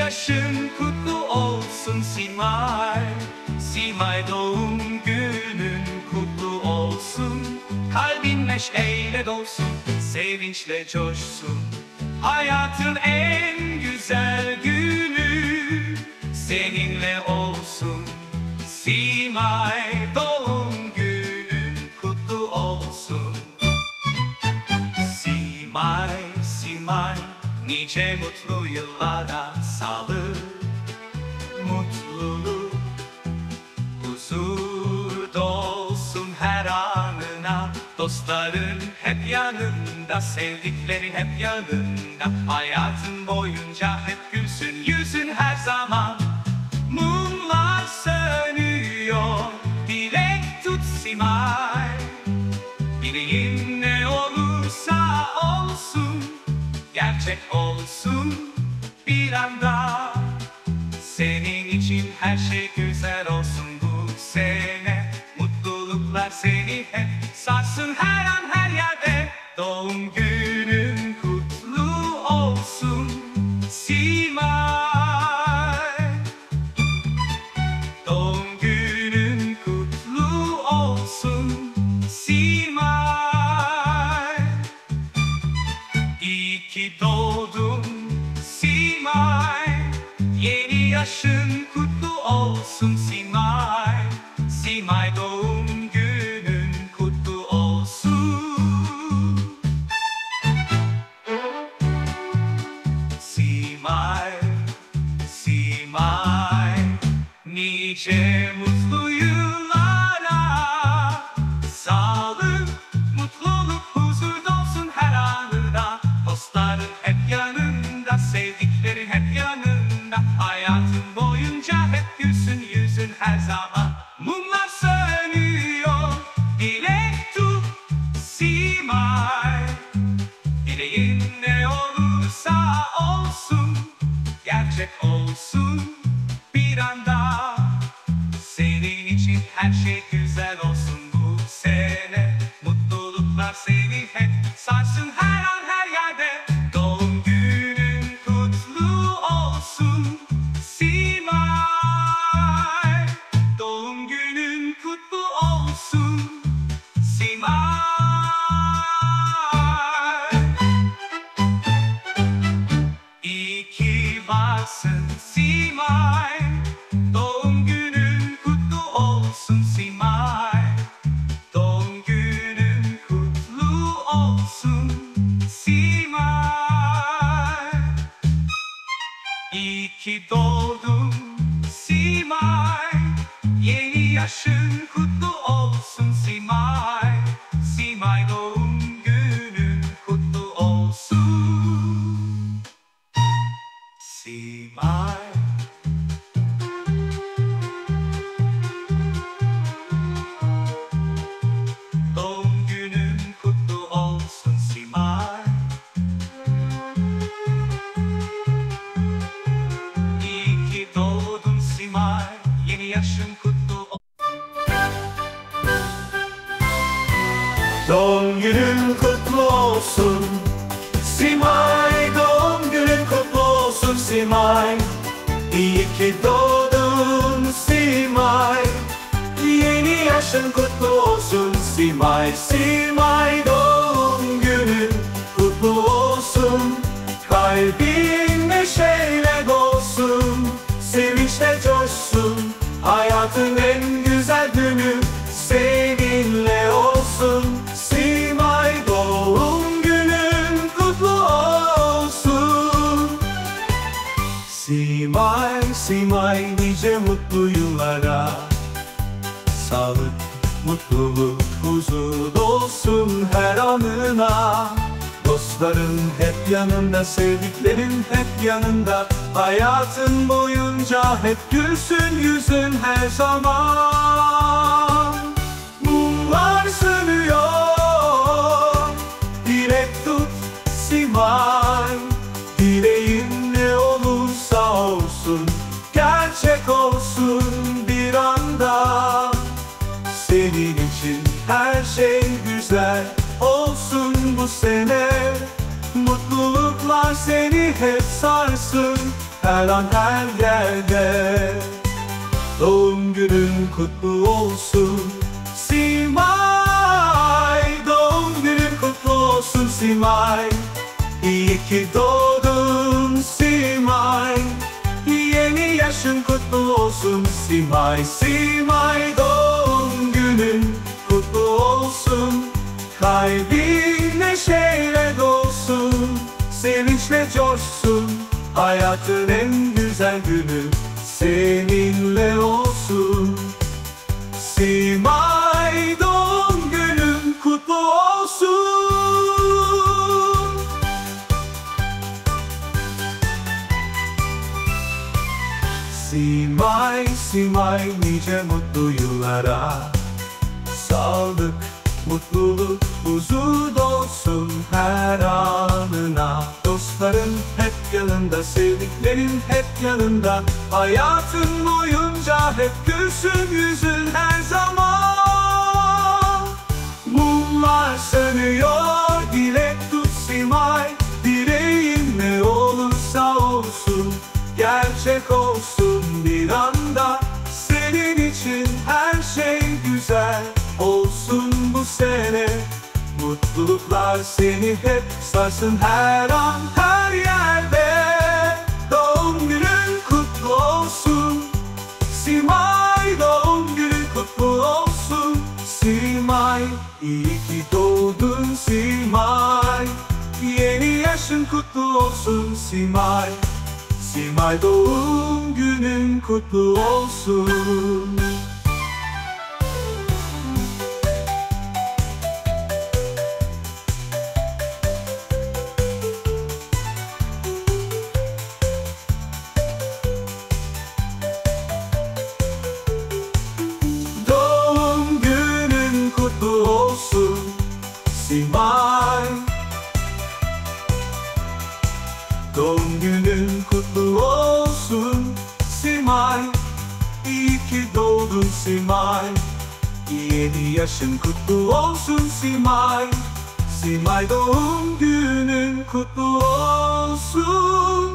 yaşın kutlu olsun Simay. Simay doğum günün kutlu olsun. Kalbin neşeyle dolsun, sevinçle coşsun. Hayatın en güzel günü seninle olsun Simay. Doğum günün kutlu olsun. Simay, Simay, nice mutlu yıllara, sağlık, mutluluk, huzur dolsun her anına. Dostların hep yanında, sevdiklerin hep yanında. Hayatın boyunca hep gülsün yüzün her zaman. Mumlar sönüyor, dilek tut Simay. Dileğin ne olursa olsun, gerçek olsun bir anda. Senin için her şey güzel olsun bu sene. Mutluluklar seni hep sarsın her an her yerde. Doğum günün kutlu olsun Simay. Doğum günün kutlu olsun Simay. İyi ki doğdun Simay. Yeni yaşın kutlu olsun Simay. Simay doğum günün kutlu olsun. Simay, Simay, nice mutlu yıllara, sağlık, mutluluk, huzur dolsun her anında. Dostların hep yanında, sevdiklerin hep yanında. Hayatın boyunca hep gülsün yüzün her zaman. Mumlar sönüyor, dilek tut Simay. Dileğin ne olursa olsun, gerçek olsun bir anda. Senin için her şey güzel olsun bu sene. Mutluluklar seni hep sarsın her an her yerde. Doğum günün kutlu olsun Simay. Doğum günün kutlu olsun Simay. İyi ki varsın Simay. Doğum günün kutlu olsun Simay. Doğum günün kutlu olsun Simay. İyi ki doğdun Simay. Yeni yaşın kutlu olsun Simay. Simay doğum günün kutlu olsun Simay. Doğum günün kutlu olsun Simay. İyi ki doğdun Simay. Yeni yaşın kutlu olsun. Doğum günün kutlu olsun Simay. Doğum günün kutlu olsun Simay. İyi ki doğdun Simay. Yeni yaşın kutlu olsun Simay. Simay doğum günün kutlu olsun. Kalbin neşeyle dolsun, sevinçle coşsun. Hayatın en güzel günü seninle olsun Simay. Doğum günün kutlu olsun Simay. Simay nice mutlu yıllara, sağlık, mutluluk, huzur dolsun her anına. Dostların hep yanında, sevdiklerin hep yanında. Hayatın boyunca hep gülsün yüzün her zaman. Mumlar sönüyor, dilek tut Simay. Dileğin ne olursa olsun, gerçek olsun bir anda. Senin için her şey güzel olsun bu sene. Mutluluklar seni hep sarsın her an her yerde. Doğum günün kutlu olsun Simay. Doğum günün kutlu olsun Simay. İyi ki doğdun Simay. Yeni yaşın kutlu olsun Simay. Simay doğum günün kutlu olsun. Kalbin neşeyle dolsun, sevinçle coşsun. Hayatın en güzel günü seninle olsun. Simay doğum günün kutlu olsun. Simay, Simay nice mutlu yıllara. Sağlık, mutluluk, huzur dolsun her anına. Dostların hep yanında, sevdiklerin hep yanında. Hayatın boyunca hep gülsün yüzün her zaman. Mumlar sönüyor, dilek tut Simay. Dileğin ne olursa olsun, gerçek olsun bir anda. Senin için her şey güzel olsun bu sene. Mutluluklar seni hep sarsın her an her yerde. Doğum günün kutlu olsun Simay. Doğum günün kutlu olsun Simay. İyi ki doğdun Simay. Yeni yaşın kutlu olsun Simay. Simay doğum günün kutlu olsun. Doğum günün kutlu olsun Simay. Doğum günün kutlu olsun Simay. İyi ki doğdun Simay. Yeni yaşın kutlu olsun Simay. Simay doğum günün kutlu olsun.